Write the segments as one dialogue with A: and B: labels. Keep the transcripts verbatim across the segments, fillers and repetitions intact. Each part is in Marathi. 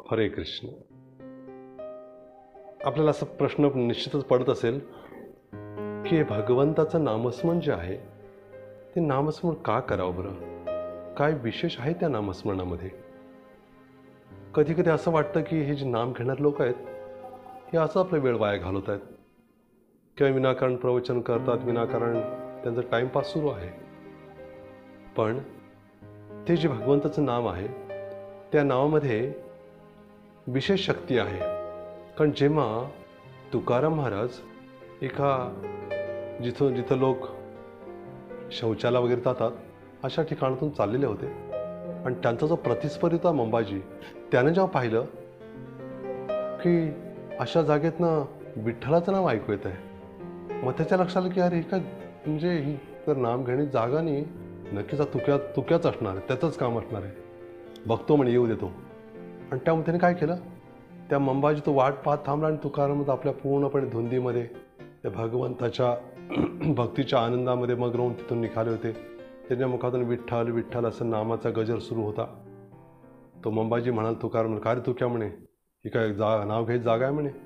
A: हरे कृष्ण. आपल्याला असा प्रश्न निश्चितच पडत असेल की हे भगवंताचं नामस्मरण जे आहे ते नामस्मरण का करावं बरं? काय विशेष आहे त्या नामस्मरणामध्ये? कधी कधी असं वाटतं की हे जे नाम घेणारे लोक आहेत हे असं आपला वेळ वाया घालवत आहेत किंवा विनाकारण प्रवचन करतात, विनाकारण त्यांचा टाईमपास सुरू आहे. पण ते जे भगवंताचं नाम आहे त्या नावामध्ये विशेष शक्ती आहे. कारण जेव्हा तुकाराम महाराज एका जिथं जिथं लोक शौचाला वगैरे जातात अशा ठिकाणातून चाललेले होते आणि त्यांचा जो प्रतिस्पर्धी होता मंबाजी, त्यानं जेव्हा पाहिलं की अशा जागेतनं विठ्ठलाचं नाव ऐकू येत आहे, मग त्याच्या लक्षात आलं की अरे ही काय म्हणजे ही तर नाम घेण्याची जागा नाही, नक्कीच तुक्या तुक्याच असणार आहे, त्याचंच काम असणार आहे, बघतो म्हणे येऊ देतो. आणि त्यामुळे त्याने काय केलं, त्या मंबाजी तो वाट पाहत थांबला आणि तुकाराम आपल्या पूर्णपणे धुंदीमध्ये त्या भगवंताच्या भक्तीच्या आनंदामध्ये मग्न होऊन तिथून निघाले होते. त्याच्या मुखातून विठ्ठल विठ्ठल असं नामाचा गजर सुरू होता. तो मंबाजी म्हणाल तुकाराम, काय रे तुक्या म्हणे, ही काय जा नाव घ्यायची जागा आहे म्हणे.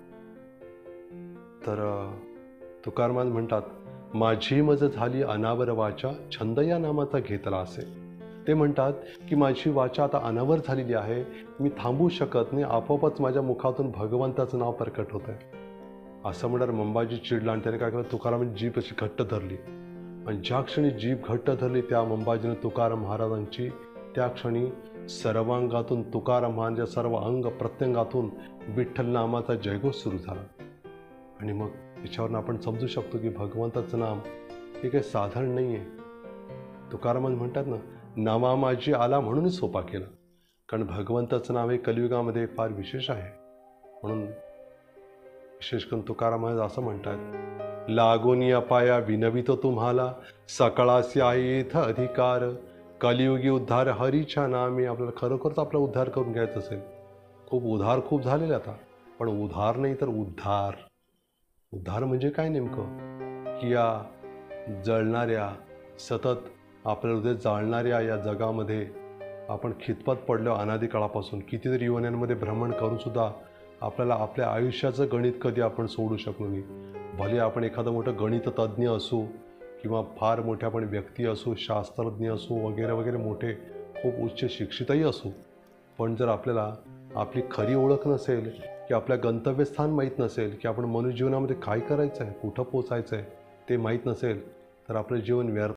A: तर तुकाराम म्हणतात, माझी मज झाली अनावर वाचा, छंद या नामाचा घेतला असे. ते म्हणतात की माझी वाचा आता अनावर झालेली आहे, मी थांबू शकत नाही, आपोआपच माझ्या मुखातून भगवंताचं नाव प्रकट होत आहे. असं म्हणणार मंबाजी चिडला आणि त्याने काय केलं, तुकारामांची जीभ अशी घट्ट धरली आणि ज्या क्षणी जीभ घट्ट धरली त्या मंबाजीने तुकाराम महाराजांची त्या क्षणी सर्वांगातून, तुकाराम महाराजांच्या सर्व अंग प्रत्यंगातून विठ्ठल नामाचा जयघोष सुरू झाला. आणि मग त्याच्यावरून आपण समजू शकतो की भगवंताचं नाम हे काही साधारण नाही आहे. तुकाराम म्हणतात ना, नामा माझी आला म्हणूनच सोपा केला. कारण भगवंताचं नाव हे कलियुगामध्ये फार विशेष आहे. म्हणून विशेष करून तुकाराम असं म्हणतात, लागोनी अपाया विनवितो तुम्हाला, सकाळासी आहे इथं अधिकार, कलियुगी उद्धार हरीच्या नामी. आपल्याला खरोखरच आपला उद्धार करून घ्यायचा असेल, खूप उद्धार खूप झालेले आता, पण उद्धार नाही तर उद्धार. उद्धार म्हणजे काय नेमकं, की या जळणाऱ्या सतत आपल्या हृदय जाळणाऱ्या या जगामध्ये आपण खितपत पडलो अनादी काळापासून. कितीतरी युवनांमध्ये भ्रमण करून सुद्धा आपल्याला आपल्या आयुष्याचं गणित कधी आपण सोडू शकलो नाही. भले आपण एखादं मोठं गणित तज्ज्ञ असू किंवा फार मोठ्या आपण व्यक्ती असू, शास्त्रज्ञ असू वगैरे वगैरे, मोठे खूप उच्च शिक्षितही असू, पण जर आपल्याला आपली खरी ओळख नसेल, की आपल्या गंतव्यस्थान माहीत नसेल, की आपण मनुष्य जीवनामध्ये काय करायचं आहे, कुठं पोचायचं आहे ते माहीत नसेल, तर आपलं जीवन व्यर्थ